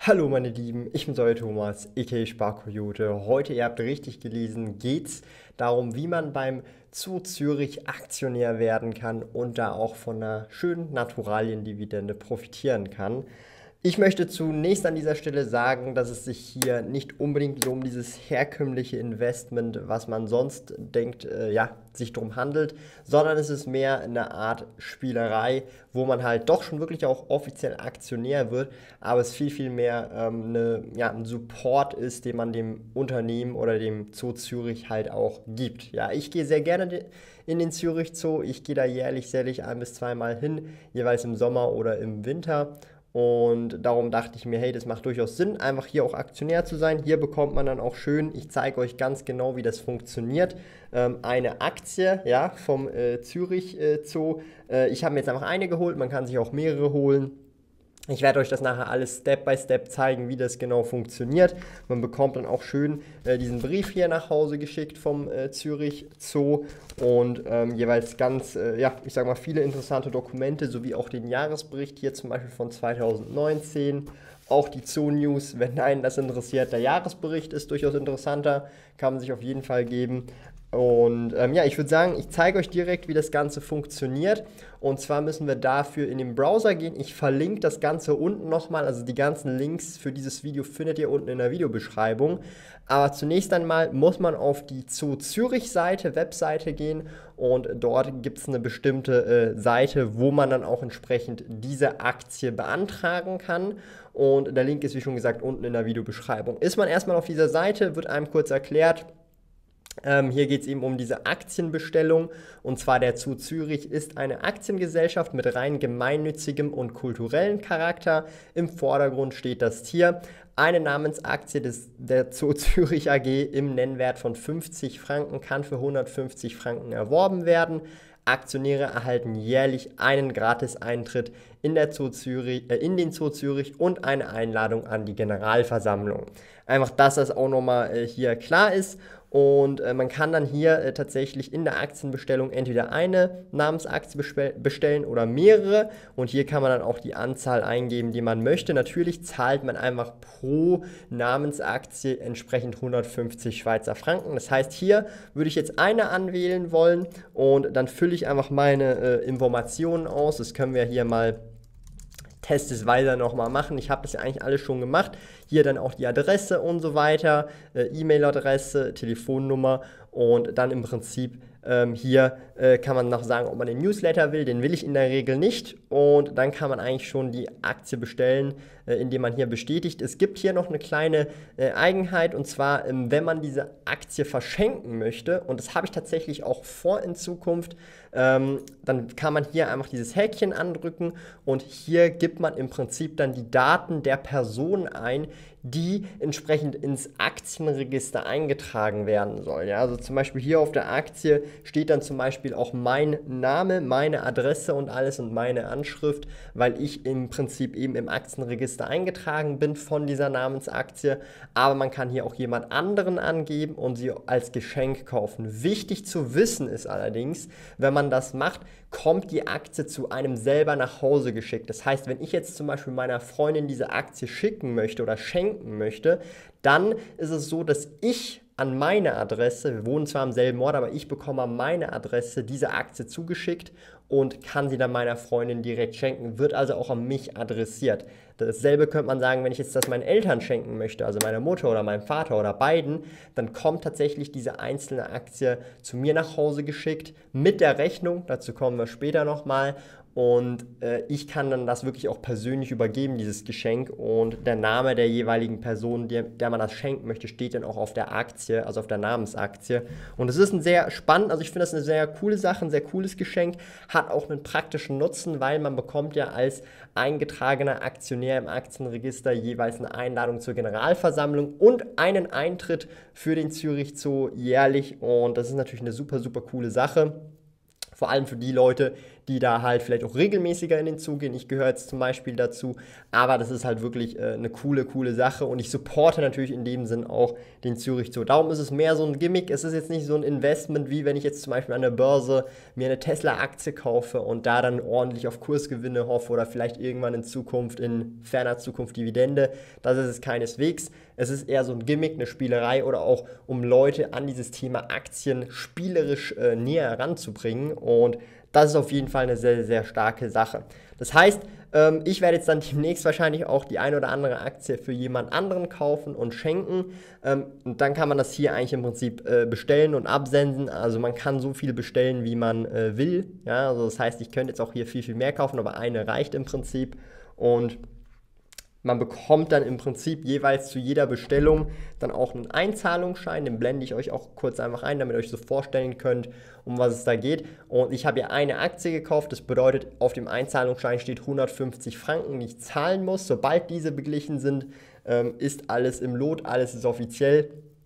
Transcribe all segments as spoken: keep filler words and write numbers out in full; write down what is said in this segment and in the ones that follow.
Hallo meine Lieben, ich bin's euer Thomas, aka Sparkoyote. Heute, ihr habt richtig gelesen, geht's darum, wie man beim Zoo Zürich Aktionär werden kann und da auch von einer schönen Naturaliendividende profitieren kann. Ich möchte zunächst an dieser Stelle sagen, dass es sich hier nicht unbedingt so um dieses herkömmliche Investment, was man sonst denkt, äh, ja, sich drum handelt, sondern es ist mehr eine Art Spielerei, wo man halt doch schon wirklich auch offiziell Aktionär wird, aber es viel, viel mehr ähm, eine, ja, ein Support ist, den man dem Unternehmen oder dem Zoo Zürich halt auch gibt. Ja, ich gehe sehr gerne in den Zürich Zoo, ich gehe da jährlich, jährlich ein bis zweimal hin, jeweils im Sommer oder im Winter. Und darum dachte ich mir, hey, das macht durchaus Sinn, einfach hier auch Aktionär zu sein. Hier bekommt man dann auch schön, ich zeige euch ganz genau, wie das funktioniert, ähm, eine Aktie, ja, vom äh, Zürich äh, Zoo. Äh, ich habe mir jetzt einfach eine geholt, man kann sich auch mehrere holen. Ich werde euch das nachher alles Step by Step zeigen, wie das genau funktioniert. Man bekommt dann auch schön äh, diesen Brief hier nach Hause geschickt vom äh, Zürich Zoo und ähm, jeweils ganz, äh, ja, ich sag mal, viele interessante Dokumente, sowie auch den Jahresbericht hier zum Beispiel von zweitausendneunzehn. Auch die Zoo News, wenn einen das interessiert. Der Jahresbericht ist durchaus interessanter, kann man sich auf jeden Fall geben. Und ähm, ja, ich würde sagen, ich zeige euch direkt, wie das Ganze funktioniert. Und zwar müssen wir dafür in den Browser gehen. Ich verlinke das Ganze unten nochmal. Also die ganzen Links für dieses Video findet ihr unten in der Videobeschreibung. Aber zunächst einmal muss man auf die Zoo Zürich Seite, Webseite gehen. Und dort gibt es eine bestimmte äh, Seite, wo man dann auch entsprechend diese Aktie beantragen kann. Und der Link ist, wie schon gesagt, unten in der Videobeschreibung. Ist man erstmal auf dieser Seite, wird einem kurz erklärt. Ähm, hier geht es eben um diese Aktienbestellung, und zwar der Zoo Zürich ist eine Aktiengesellschaft mit rein gemeinnützigem und kulturellen Charakter. Im Vordergrund steht das Tier. Eine Namensaktie des, der Zoo Zürich A G im Nennwert von fünfzig Franken kann für hundertfünfzig Franken erworben werden. Aktionäre erhalten jährlich einen Gratis-Eintritt in, der Zoo Zürich, äh, in den Zoo Zürich und eine Einladung an die Generalversammlung. Einfach, dass das auch nochmal äh, hier klar ist. Und äh, man kann dann hier äh, tatsächlich in der Aktienbestellung entweder eine Namensaktie bestellen oder mehrere. Und hier kann man dann auch die Anzahl eingeben, die man möchte. Natürlich zahlt man einfach pro Namensaktie entsprechend hundertfünfzig Schweizer Franken. Das heißt, hier würde ich jetzt eine anwählen wollen und dann fülle ich einfach meine äh, Informationen aus. Das können wir hier mal testesweise nochmal machen. Ich habe das ja eigentlich alles schon gemacht. Hier dann auch die Adresse und so weiter, äh, E-Mail-Adresse, Telefonnummer und dann im Prinzip ähm, hier äh, kann man noch sagen, ob man den Newsletter will. Den will ich in der Regel nicht und dann kann man eigentlich schon die Aktie bestellen, äh, indem man hier bestätigt. Es gibt hier noch eine kleine äh, Eigenheit, und zwar, ähm, wenn man diese Aktie verschenken möchte, und das habe ich tatsächlich auch vor in Zukunft, ähm, dann kann man hier einfach dieses Häkchen andrücken und hier gibt man im Prinzip dann die Daten der Person ein, die entsprechend ins Aktienregister eingetragen werden soll. Ja, also zum Beispiel hier auf der Aktie steht dann zum Beispiel auch mein Name, meine Adresse und alles und meine Anschrift, weil ich im Prinzip eben im Aktienregister eingetragen bin von dieser Namensaktie. Aber man kann hier auch jemand anderen angeben und sie als Geschenk kaufen. Wichtig zu wissen ist allerdings, wenn man das macht, kommt die Aktie zu einem selber nach Hause geschickt. Das heißt, wenn ich jetzt zum Beispiel meiner Freundin diese Aktie schicken möchte oder schenken möchte, dann ist es so, dass ich an meine Adresse, wir wohnen zwar am selben Ort, aber ich bekomme an meine Adresse diese Aktie zugeschickt und kann sie dann meiner Freundin direkt schenken, wird also auch an mich adressiert. Dasselbe könnte man sagen, wenn ich jetzt das meinen Eltern schenken möchte, also meiner Mutter oder meinem Vater oder beiden, dann kommt tatsächlich diese einzelne Aktie zu mir nach Hause geschickt mit der Rechnung, dazu kommen wir später nochmal. Und äh, ich kann dann das wirklich auch persönlich übergeben, dieses Geschenk. Und der Name der jeweiligen Person, der, der man das schenken möchte, steht dann auch auf der Aktie, also auf der Namensaktie. Und es ist ein sehr spannend, also ich finde das eine sehr coole Sache, ein sehr cooles Geschenk. Hat auch einen praktischen Nutzen, weil man bekommt ja als eingetragener Aktionär im Aktienregister jeweils eine Einladung zur Generalversammlung und einen Eintritt für den Zürich Zoo jährlich. Und das ist natürlich eine super, super coole Sache. Vor allem für die Leute, die da halt vielleicht auch regelmäßiger in den Zoo gehen. Ich gehöre jetzt zum Beispiel dazu, aber das ist halt wirklich äh, eine coole, coole Sache und ich supporte natürlich in dem Sinn auch den Zürich Zoo. Darum ist es mehr so ein Gimmick, es ist jetzt nicht so ein Investment, wie wenn ich jetzt zum Beispiel an der Börse mir eine Tesla-Aktie kaufe und da dann ordentlich auf Kursgewinne hoffe oder vielleicht irgendwann in Zukunft, in ferner Zukunft Dividende. Das ist es keineswegs. Es ist eher so ein Gimmick, eine Spielerei oder auch um Leute an dieses Thema Aktien spielerisch äh, näher heranzubringen und das ist auf jeden Fall eine sehr, sehr starke Sache. Das heißt, ähm, ich werde jetzt dann demnächst wahrscheinlich auch die eine oder andere Aktie für jemand anderen kaufen und schenken. Ähm, und dann kann man das hier eigentlich im Prinzip äh, bestellen und absenden. Also man kann so viel bestellen, wie man äh, will. Ja, also das heißt, ich könnte jetzt auch hier viel, viel mehr kaufen, aber eine reicht im Prinzip. Und man bekommt dann im Prinzip jeweils zu jeder Bestellung dann auch einen Einzahlungsschein, den blende ich euch auch kurz einfach ein, damit ihr euch so vorstellen könnt, um was es da geht. Und ich habe ja eine Aktie gekauft, das bedeutet, auf dem Einzahlungsschein steht hundertfünfzig Franken, die ich zahlen muss. Sobald diese beglichen sind, ähm, ist alles im Lot, alles ist offiziell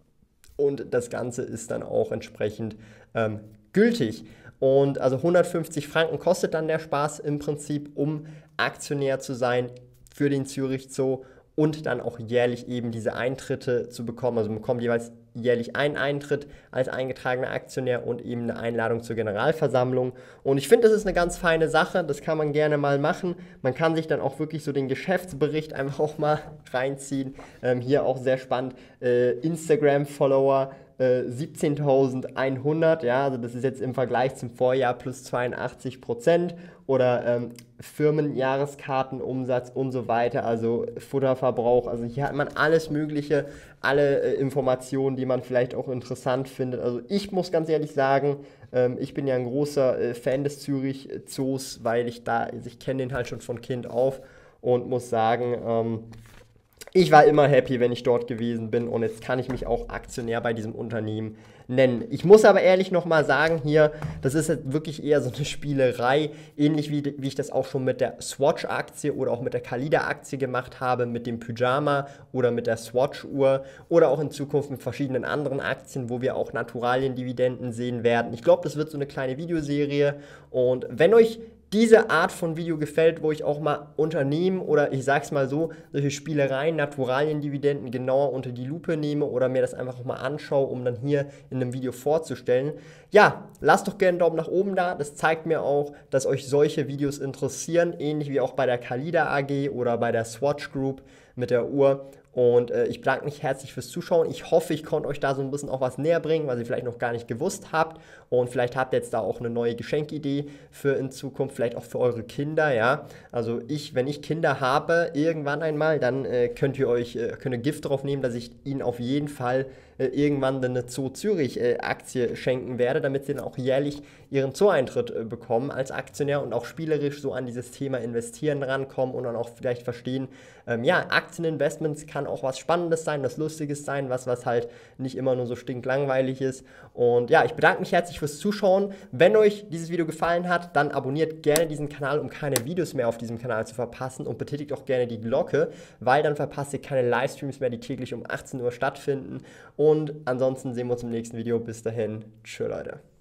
und das Ganze ist dann auch entsprechend ähm, gültig. Und also hundertfünfzig Franken kostet dann der Spaß im Prinzip, um Aktionär zu sein für den Zürich Zoo und dann auch jährlich eben diese Eintritte zu bekommen. Also man bekommt jeweils jährlich einen Eintritt als eingetragener Aktionär und eben eine Einladung zur Generalversammlung. Und ich finde, das ist eine ganz feine Sache, das kann man gerne mal machen. Man kann sich dann auch wirklich so den Geschäftsbericht einfach auch mal reinziehen. Ähm, hier auch sehr spannend, äh, Instagram-Follower äh, siebzehntausendeinhundert, ja, also das ist jetzt im Vergleich zum Vorjahr plus zweiundachtzig Prozent oder ähm, Firmenjahreskartenumsatz und so weiter, also Futterverbrauch, also hier hat man alles Mögliche, alle äh, Informationen, die man vielleicht auch interessant findet. Also ich muss ganz ehrlich sagen, ähm, ich bin ja ein großer äh, Fan des Zürich Zoos, weil ich da, also ich kenne den halt schon von Kind auf und muss sagen, ähm, ich war immer happy, wenn ich dort gewesen bin und jetzt kann ich mich auch Aktionär bei diesem Unternehmen nennen. Ich muss aber ehrlich nochmal sagen hier, das ist jetzt wirklich eher so eine Spielerei, ähnlich wie, wie ich das auch schon mit der Swatch-Aktie oder auch mit der Kalida-Aktie gemacht habe, mit dem Pyjama oder mit der Swatch-Uhr oder auch in Zukunft mit verschiedenen anderen Aktien, wo wir auch Naturaliendividenden sehen werden. Ich glaube, das wird so eine kleine Videoserie und wenn euch diese Art von Video gefällt, wo ich auch mal Unternehmen oder ich sag's mal so, solche Spielereien, Naturaliendividenden genauer unter die Lupe nehme oder mir das einfach auch mal anschaue, um dann hier in einem Video vorzustellen. Ja, lasst doch gerne einen Daumen nach oben da, das zeigt mir auch, dass euch solche Videos interessieren, ähnlich wie auch bei der Kalida A G oder bei der Swatch Group mit der Uhr. Und äh, ich bedanke mich herzlich fürs Zuschauen. Ich hoffe, ich konnte euch da so ein bisschen auch was näher bringen, was ihr vielleicht noch gar nicht gewusst habt. Und vielleicht habt ihr jetzt da auch eine neue Geschenkidee für in Zukunft, vielleicht auch für eure Kinder, ja. Also ich, wenn ich Kinder habe, irgendwann einmal, dann äh, könnt ihr euch, äh, könnt ihr Gift drauf nehmen, dass ich ihnen auf jeden Fall äh, irgendwann eine Zoo Zürich äh, Aktie schenken werde, damit sie dann auch jährlich ihren Zoo-Eintritt äh, bekommen als Aktionär und auch spielerisch so an dieses Thema Investieren rankommen und dann auch vielleicht verstehen, ähm, ja, Aktieninvestments kann auch was Spannendes sein, was Lustiges sein, was, was halt nicht immer nur so stinklangweilig ist. Und ja, ich bedanke mich herzlich fürs Zuschauen. Wenn euch dieses Video gefallen hat, dann abonniert gerne diesen Kanal, um keine Videos mehr auf diesem Kanal zu verpassen und betätigt auch gerne die Glocke, weil dann verpasst ihr keine Livestreams mehr, die täglich um achtzehn Uhr stattfinden. Und ansonsten sehen wir uns im nächsten Video. Bis dahin, tschö Leute.